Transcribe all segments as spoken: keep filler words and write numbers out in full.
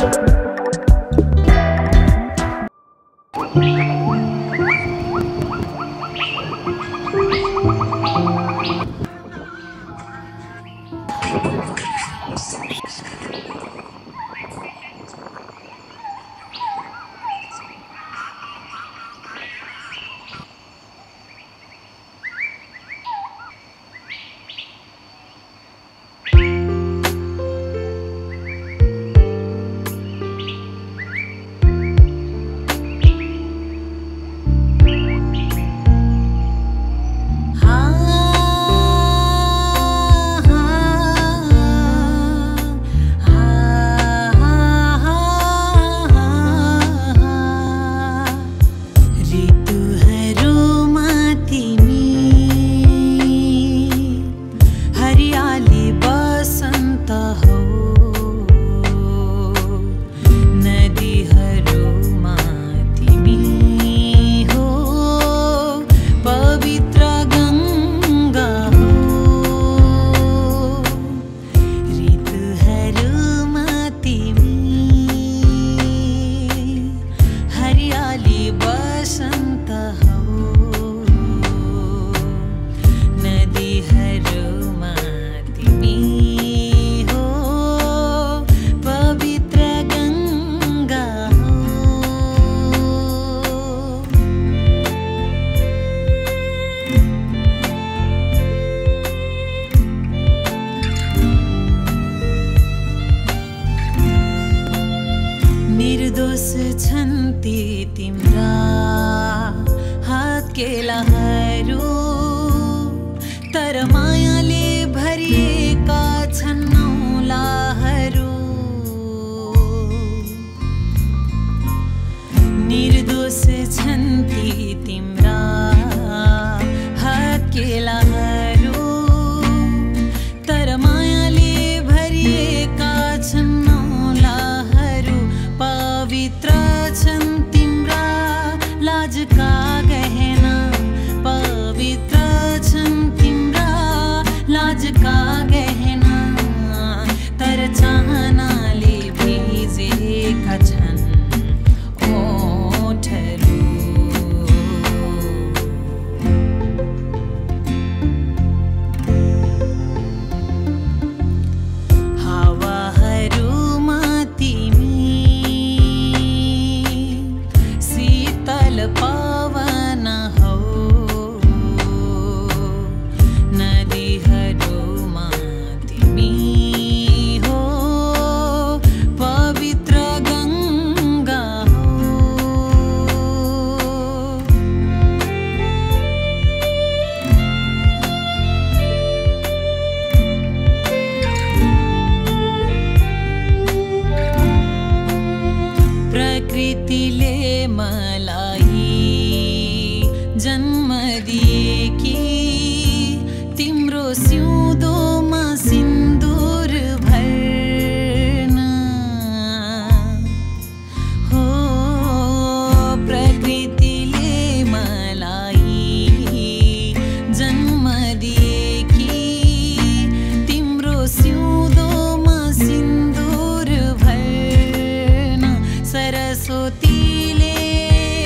छन्ती तिम्रा हातकेलाहरू तर मायाले भरिएका छन् नौलाहरू। निर्दोष छन्ती तिम्रा हातकेलाहरू तर मायाले भरिएका छन् नौलाहरू। पवित्र छन् तिम्रा लाजका गहना, पवित्र छन् तिम्रा लाजका गहना तर चाहनाले भिजेका छन् ओठहरू। हावाहरूमा तिमी शीतल पवन हौ, नदीहरूमा तिमी हो पवित्र गङ्गा हो। प्रकृतिले मलाई जन्म दिएकी तिम्रो सिउँदोमा सिन्दुर भर्न हो। प्रकृतिले मलाई जन्म दिएकी तिम्रो सिउँदोमा सिन्दुर भर्न। सरस्वतीले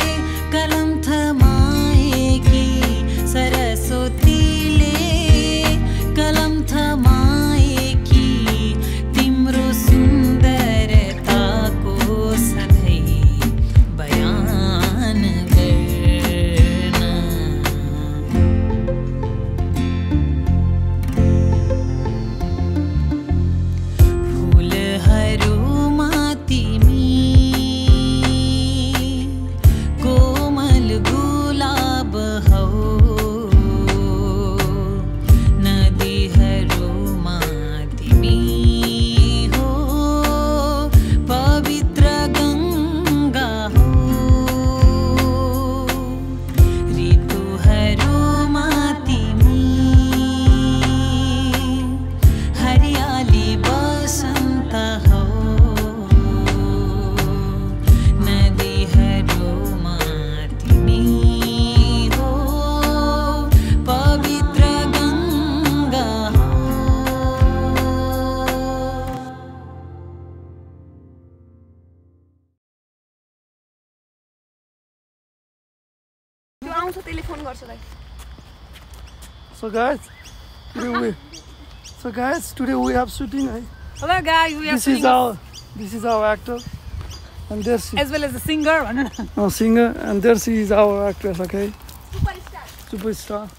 आउँछ त्यसले फोन गर्छ दाइ So guys, today we so guys today we have shooting. Right? Hello guys, we are This is our this is our actor, and there she as well as the singer. oh, singer, and there she is our actress. Okay, superstar superstar.